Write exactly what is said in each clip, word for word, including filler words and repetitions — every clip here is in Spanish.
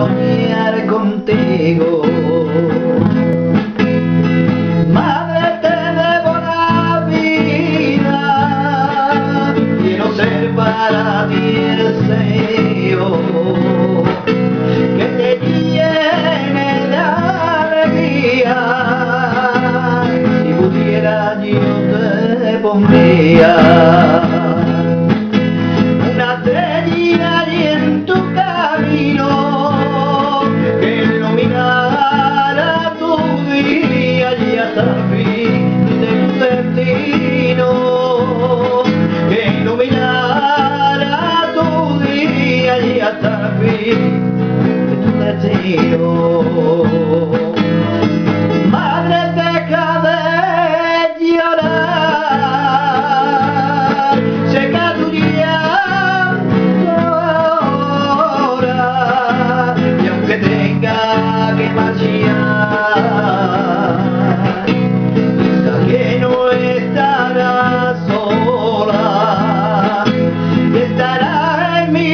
soñar contigo. Madre, te debo la vida, quiero ser para ti el Señor, que te llene de alegría. Si pudiera yo te pondría una estrella y en tu camino que iluminara tu día y hasta el fin de tu destino, que iluminara tu día y hasta el fin de tu destino. Madre, deja de llorar, seca tu llanto ahora, y aunque tenga que marchar, piensa que no estarás sola, y estará en mi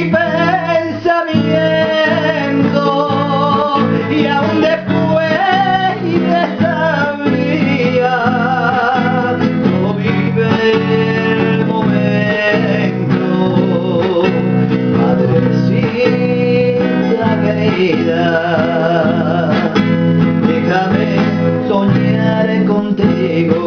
pensamiento, y aún después de esta vida no vive el momento. Madrecita querida, déjame soñar contigo,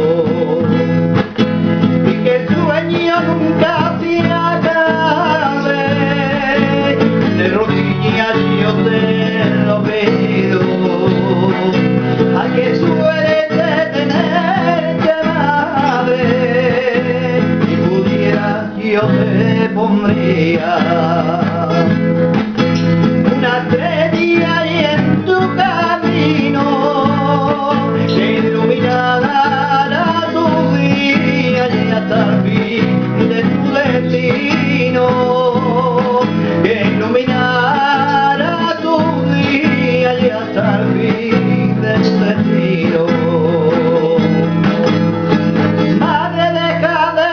y que el sueño nunca se acabe. De rodillas yo te lo pido, ay, que suerte tenerte, madre. Si pudiera yo te pondría una estrella y en tu camino que iluminara tu día y hasta el fin de tu destino, que iluminara tu día y hasta el fin de tu destino. Madre, deja de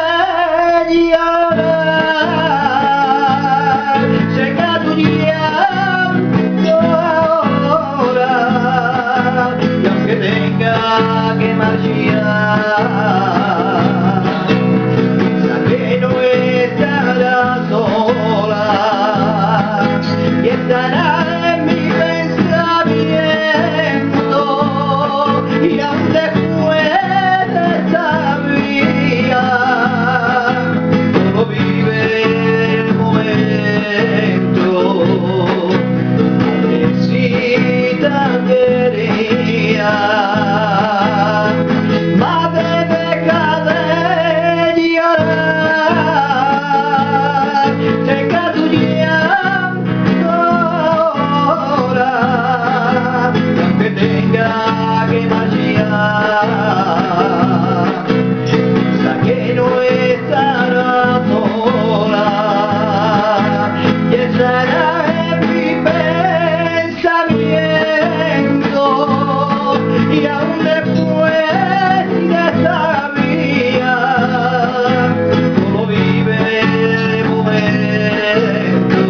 llorar, seca tu llanto ahora, y aunque tenga que marchar, piensa que no estarás sola, y estará en mi pensamiento, y aún después de esta vida solo vive el momento. Madrecita querida, madre, deja de llorar, seca tu llanto ahora, y aunque tenga que marchar, piensa que no estará sola, y estará en mi pensamiento, y aún después de esta vida solo vive el momento.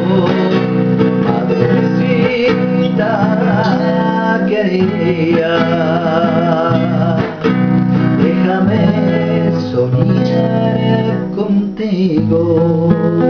Madrecita querida, déjame soñar contigo.